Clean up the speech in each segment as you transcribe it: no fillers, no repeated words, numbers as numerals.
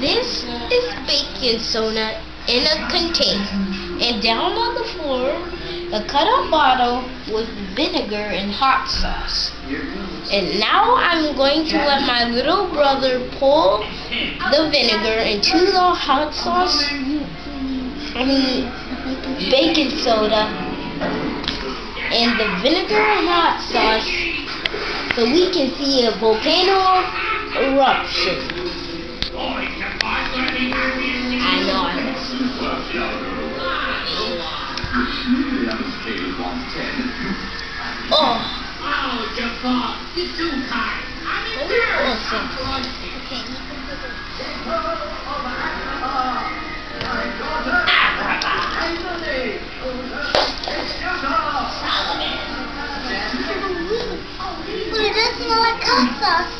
This is baking soda in a container, and down on the floor, a cut-out bottle with vinegar and hot sauce. And now I'm going to let my little brother pour the vinegar into the hot sauce, baking soda, and the vinegar and hot sauce, so we can see a volcano eruption. I know. Oh, Jafar, you're too kind. But it does smell like hot sauce.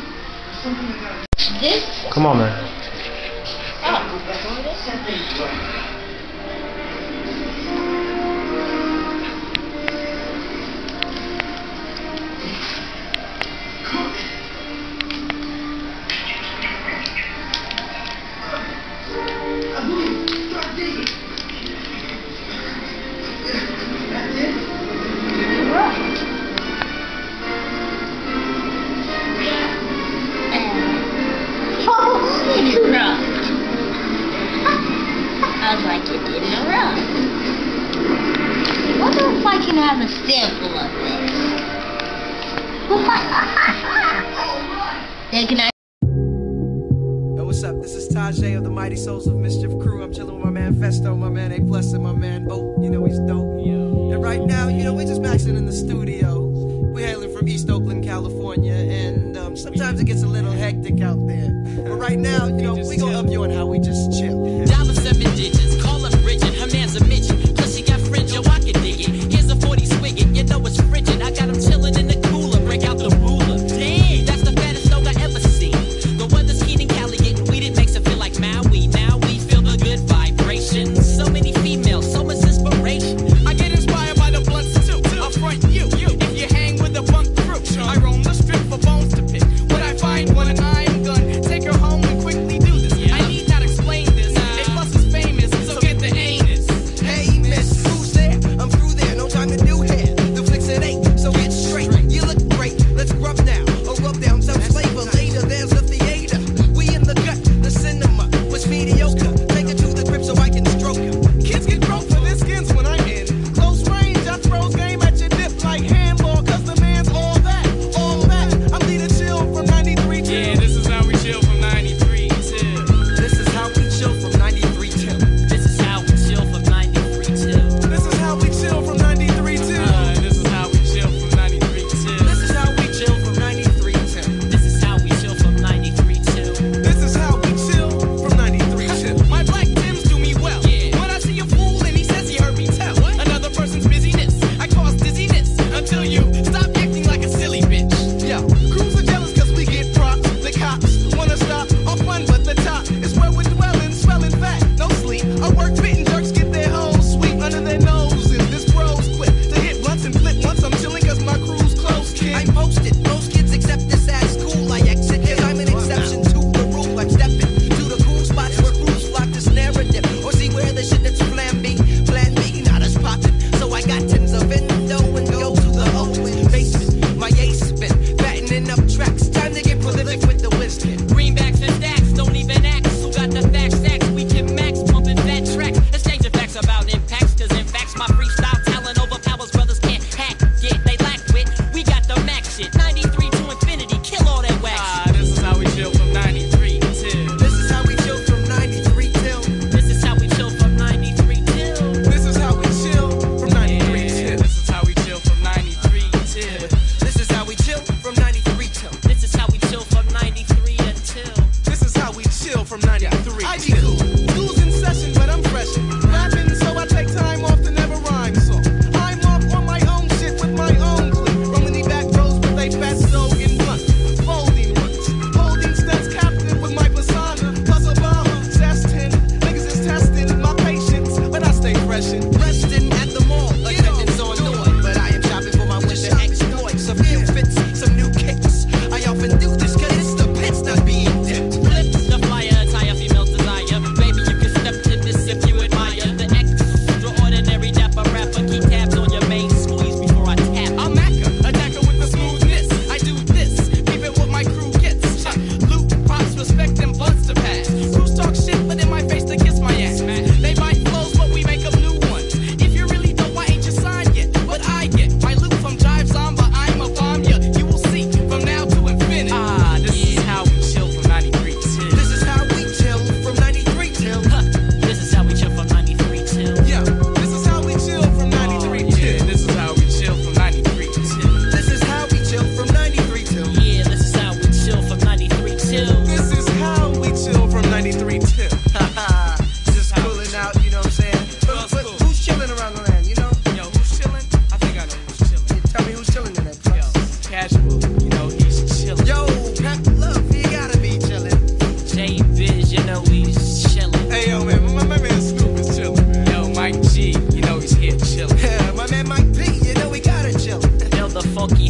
This. Come on, man. I was like, it didn't erupt. I wonder if I can have a sample of this. Can I? Yo, what's up? This is Tajay of the Mighty Souls of Mischief crew. I'm chilling with my man Festo, my man A+, and my man Boat. You know he's dope. And right now, we're just maxing in the studio. We're hailing from East Oakland, California, and sometimes it gets a little hectic out there. But right now, we gonna up you on how we just chill. Dollar 7 digits, call up Bridget, her man's a midget. Plus she got fringe, yo, I can dig it. Here's a 40 swigget, you know it's frigid. I got him chilling in the cooler, break out the ruler. Damn, that's the fattest dog I ever seen. The weather's keen in Cali, getting weed, it makes it feel like Maui. Now we feel the good vibrations. So many females, so much inspiration. I get inspired by the blunts too. I'll front you. If you hang with the bunk crew, I roam the strip for bones to pick. What I find when I'm gun, take her home and quickly do this. I need not explain this. A+ is famous.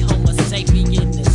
Homo sapien.